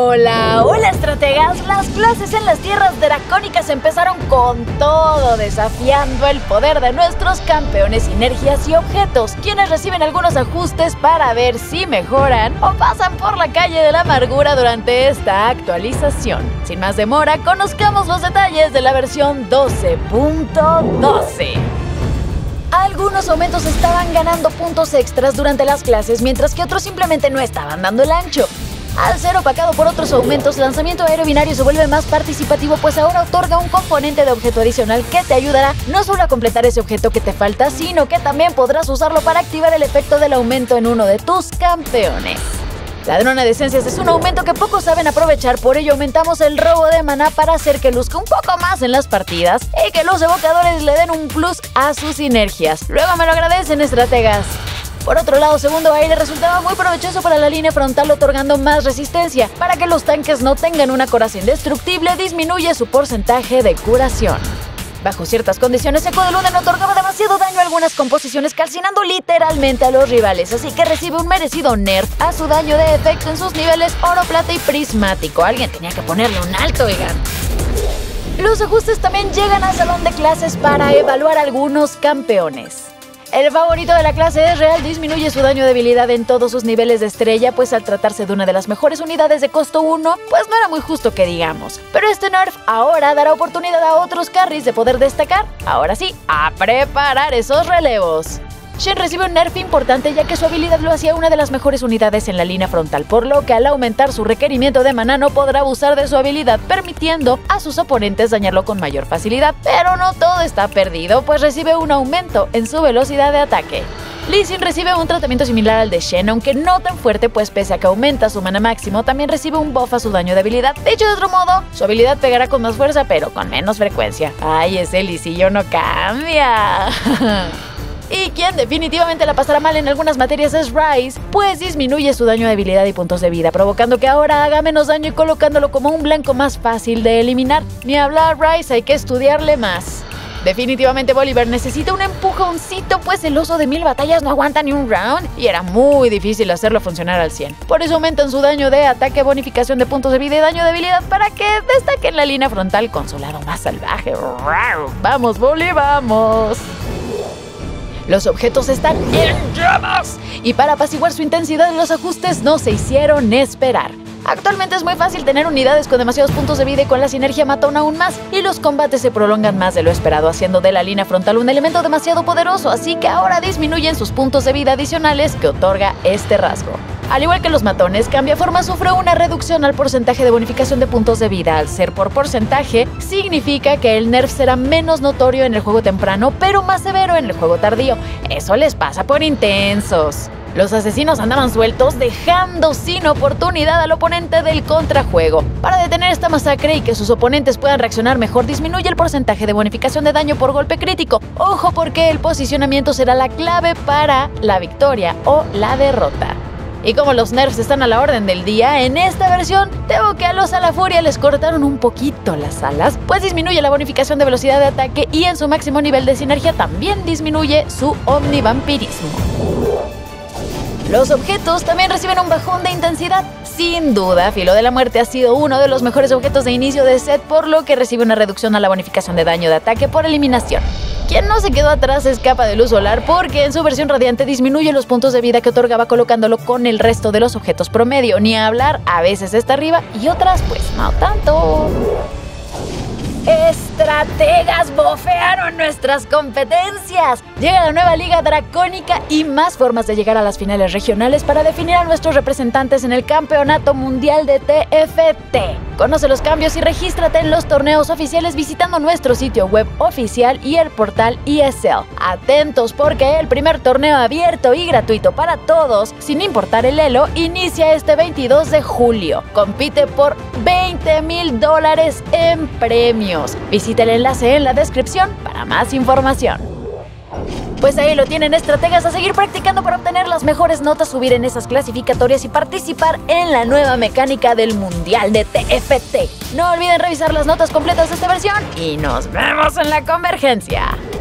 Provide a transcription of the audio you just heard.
Hola, hola estrategas. Las clases en las tierras dracónicas empezaron con todo, desafiando el poder de nuestros campeones, sinergias y objetos, quienes reciben algunos ajustes para ver si mejoran o pasan por la calle de la amargura durante esta actualización. Sin más demora, conozcamos los detalles de la versión 12.12. Algunos aumentos estaban ganando puntos extras durante las clases, mientras que otros simplemente no estaban dando el ancho. Al ser opacado por otros aumentos, lanzamiento aéreo binario se vuelve más participativo, pues ahora otorga un componente de objeto adicional que te ayudará no solo a completar ese objeto que te falta, sino que también podrás usarlo para activar el efecto del aumento en uno de tus campeones. Ladrona de esencias es un aumento que pocos saben aprovechar, por ello aumentamos el robo de maná para hacer que luzca un poco más en las partidas y que los evocadores le den un plus a sus sinergias. Luego me lo agradecen, estrategas. Por otro lado, segundo aire resultaba muy provechoso para la línea frontal, otorgando más resistencia. Para que los tanques no tengan una coraza indestructible, disminuye su porcentaje de curación. Bajo ciertas condiciones, Eco de Luna otorgaba demasiado daño a algunas composiciones, calcinando literalmente a los rivales, así que recibe un merecido nerf a su daño de efecto en sus niveles oro, plata y prismático. Alguien tenía que ponerle un alto, oigan. Los ajustes también llegan al salón de clases para evaluar algunos campeones. El favorito de la clase es Real, disminuye su daño de habilidad en todos sus niveles de estrella, pues al tratarse de una de las mejores unidades de costo 1, pues no era muy justo que digamos. Pero este nerf ahora dará oportunidad a otros carries de poder destacar, ahora sí, a preparar esos relevos. Shen recibe un nerf importante, ya que su habilidad lo hacía una de las mejores unidades en la línea frontal, por lo que al aumentar su requerimiento de maná no podrá abusar de su habilidad, permitiendo a sus oponentes dañarlo con mayor facilidad. Pero no todo está perdido, pues recibe un aumento en su velocidad de ataque. Lee Sin recibe un tratamiento similar al de Shen, aunque no tan fuerte, pues pese a que aumenta su mana máximo, también recibe un buff a su daño de habilidad. Dicho de otro modo, su habilidad pegará con más fuerza, pero con menos frecuencia. ¡Ay, ese lisillo no cambia! Y quien definitivamente la pasará mal en algunas materias es Ryze, pues disminuye su daño de habilidad y puntos de vida, provocando que ahora haga menos daño y colocándolo como un blanco más fácil de eliminar. Ni hablar, Ryze, hay que estudiarle más. Definitivamente Bolívar necesita un empujoncito, pues el oso de 1000 batallas no aguanta ni un round y era muy difícil hacerlo funcionar al 100. Por eso aumentan su daño de ataque, bonificación de puntos de vida y daño de habilidad para que destaque en la línea frontal con su lado más salvaje. ¡Vamos, Bolí, vamos! Los objetos están en llamas y para apaciguar su intensidad los ajustes no se hicieron esperar. Actualmente es muy fácil tener unidades con demasiados puntos de vida y con la sinergia matan aún más, y los combates se prolongan más de lo esperado, haciendo de la línea frontal un elemento demasiado poderoso, así que ahora disminuyen sus puntos de vida adicionales que otorga este rasgo. Al igual que los matones, Cambiaforma sufre una reducción al porcentaje de bonificación de puntos de vida. Al ser por porcentaje, significa que el nerf será menos notorio en el juego temprano, pero más severo en el juego tardío. Eso les pasa por intensos. Los asesinos andaban sueltos, dejando sin oportunidad al oponente del contrajuego. Para detener esta masacre y que sus oponentes puedan reaccionar mejor, disminuye el porcentaje de bonificación de daño por golpe crítico. Ojo, porque el posicionamiento será la clave para la victoria o la derrota. Y como los nerfs están a la orden del día, en esta versión tengo que a los Alafuria les cortaron un poquito las alas, pues disminuye la bonificación de velocidad de ataque y en su máximo nivel de sinergia también disminuye su omnivampirismo. Los objetos también reciben un bajón de intensidad. Sin duda, Filo de la Muerte ha sido uno de los mejores objetos de inicio de set, por lo que recibe una reducción a la bonificación de daño de ataque por eliminación. Quien no se quedó atrás es Capa de Luz Solar, porque en su versión radiante disminuye los puntos de vida que otorgaba colocándolo con el resto de los objetos promedio. Ni hablar, a veces está arriba y otras pues no tanto. Estrategas bofearon nuestras competencias. Llega la nueva Liga Dracónica y más formas de llegar a las finales regionales para definir a nuestros representantes en el Campeonato Mundial de TFT. Conoce los cambios y regístrate en los torneos oficiales visitando nuestro sitio web oficial y el portal ESL. Atentos, porque el primer torneo abierto y gratuito para todos, sin importar el elo, inicia este 22 de julio. Compite por $20,000 en premios. Visita el enlace en la descripción para más información. Pues ahí lo tienen, estrategas, a seguir practicando para obtener las mejores notas, subir en esas clasificatorias y participar en la nueva mecánica del Mundial de TFT. No olviden revisar las notas completas de esta versión y nos vemos en la convergencia.